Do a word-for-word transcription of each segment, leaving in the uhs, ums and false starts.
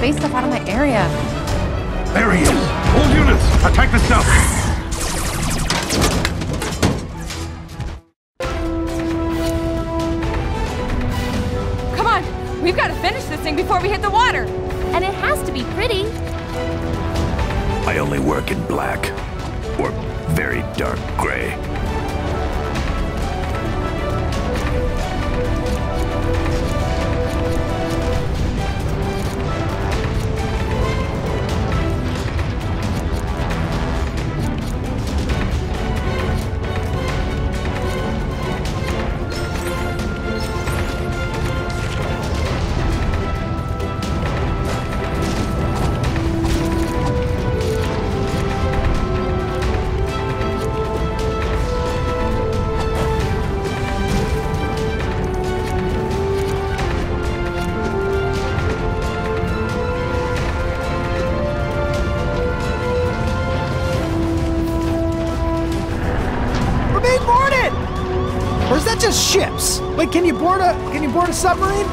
space stuff out of my area. There he is! All units, attack the stuff! Come on! We've got to finish this thing before we hit the water! And it has to be pretty. I only work in black. Or very dark gray. Ships. Wait, can you board a can you board a submarine?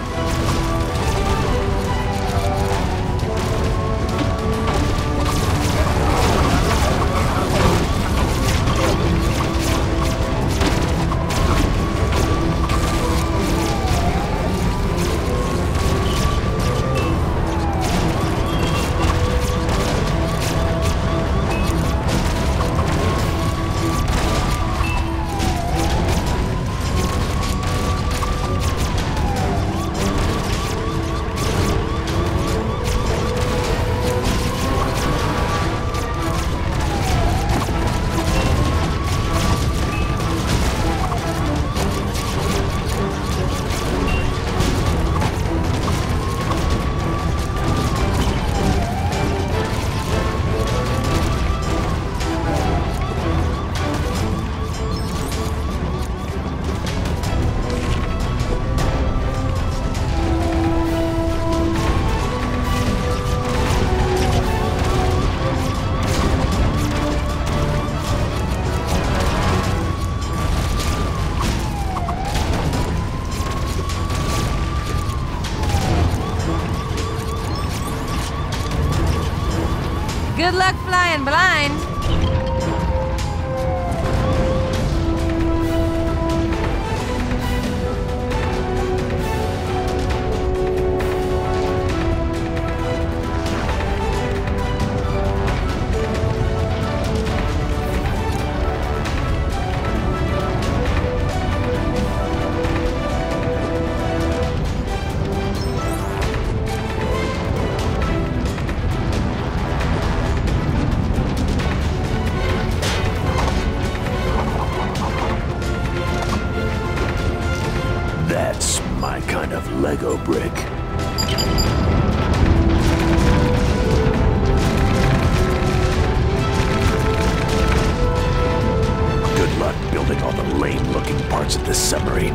Good luck flying blind. That's my kind of Lego brick. Good luck building all the lame-looking parts of this submarine.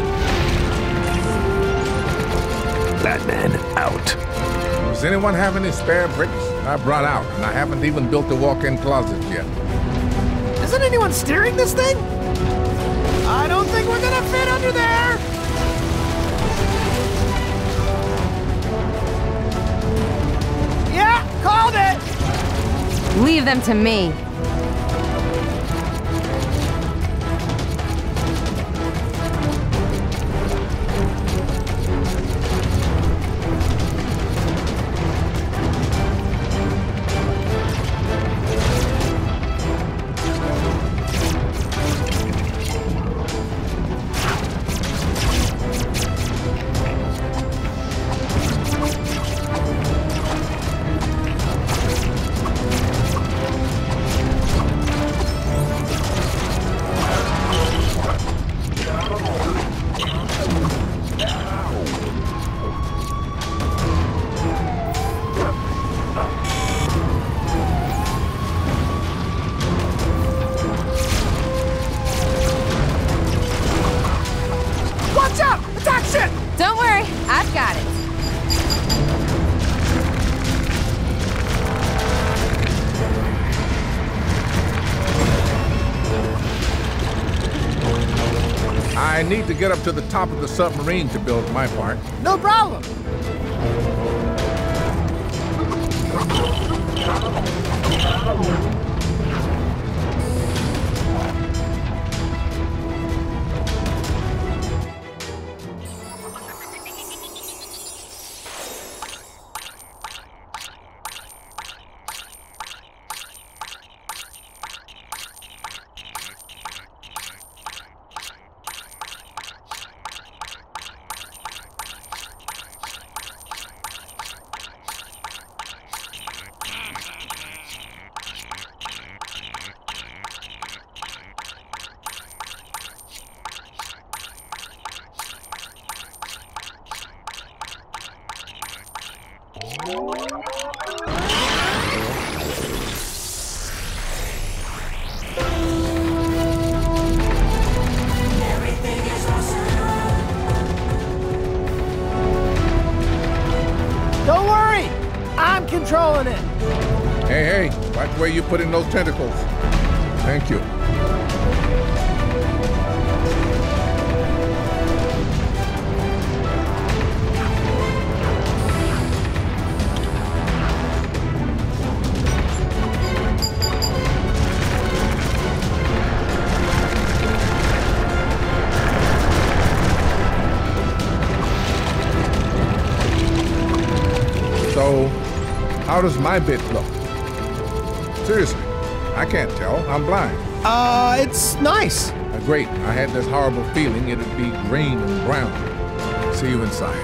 Batman out. Does anyone have any spare bricks? I brought out, and I haven't even built a walk-in closet yet. Isn't anyone steering this thing? I don't think we're gonna fit under there! Yeah, called it! Leave them to me. Don't worry, I've got it. I need to get up to the top of the submarine to build my part. No problem. Don't worry, I'm controlling it. Hey, hey, watch where you put in those tentacles. Thank you. So, how does my bit look? Seriously, I can't tell. I'm blind. Uh, it's nice. Uh, great. I had this horrible feeling it'd be green and brown. See you inside.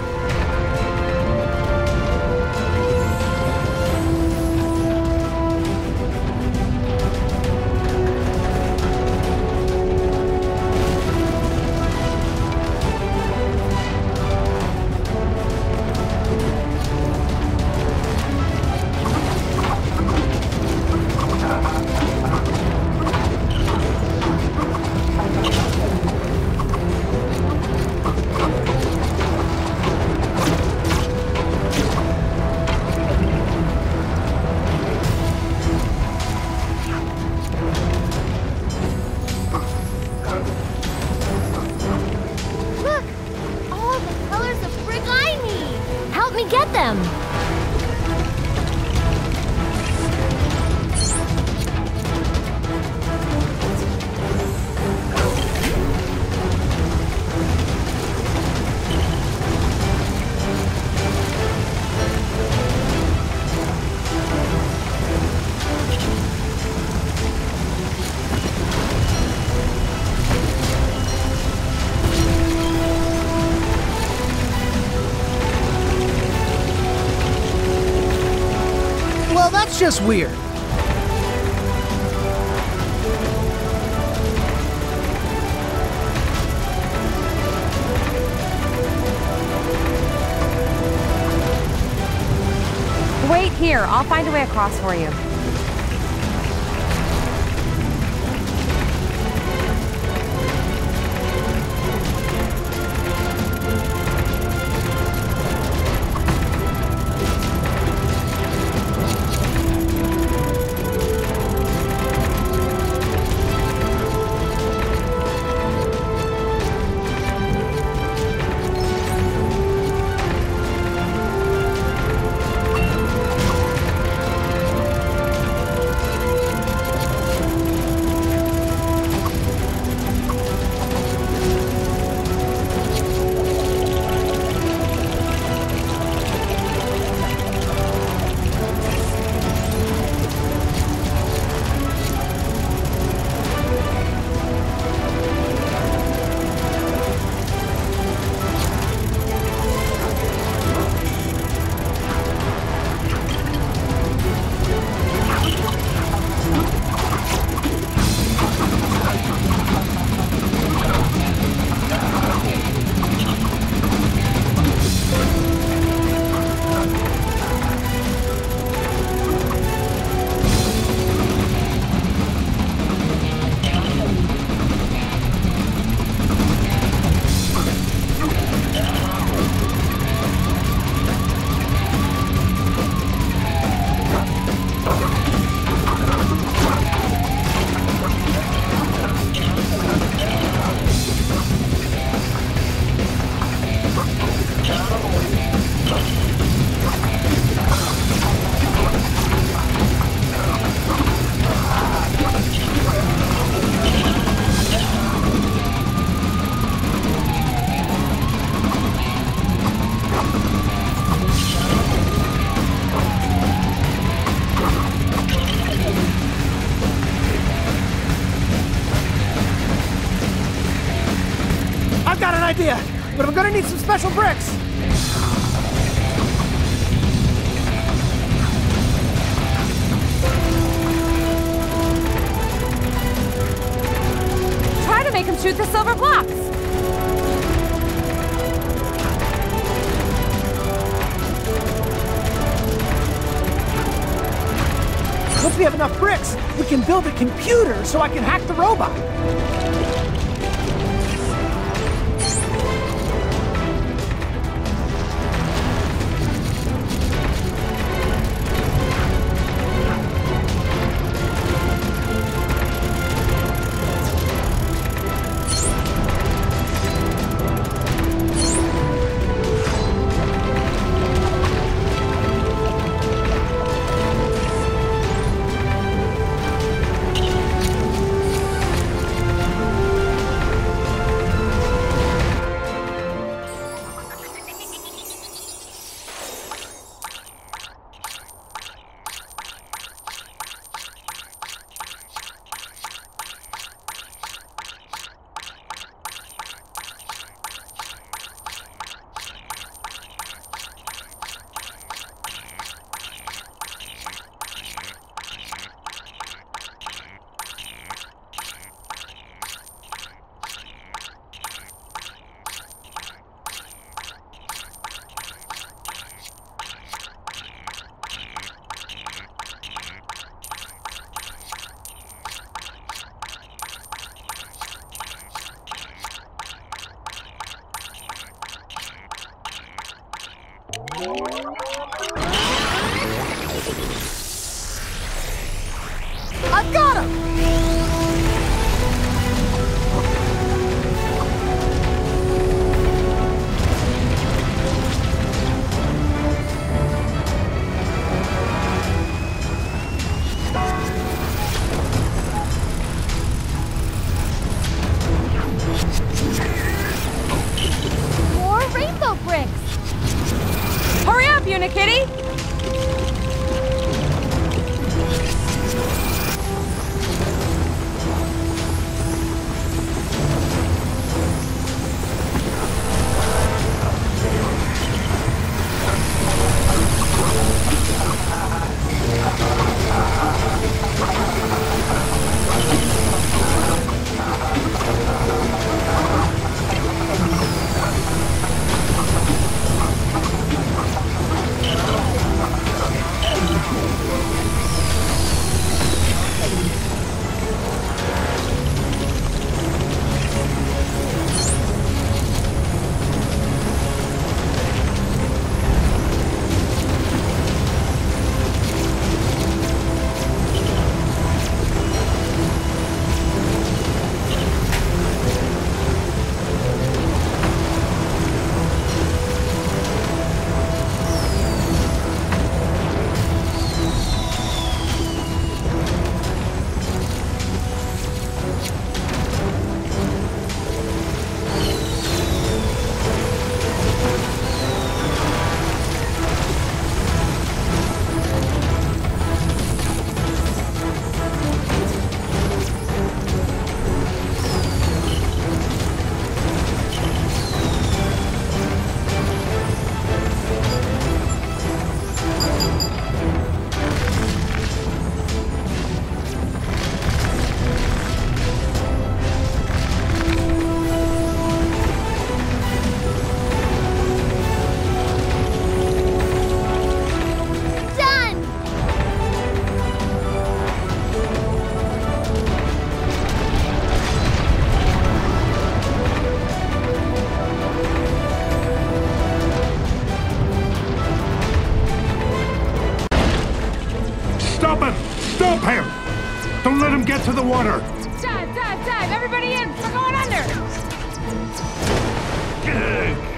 Look! All the colors of Brigini! Help me get them! Well, that's just weird. Wait here. I'll find a way across for you. but I'm gonna need some special bricks. Try to make him shoot the silver blocks. Once we have enough bricks, we can build a computer so I can hack the robot. I've got him! More rainbow bricks! Hurry up, Unikitty! Stop him! Stop him! Don't let him get to the water! Dive, dive, dive! Everybody in! We're going under! Ugh.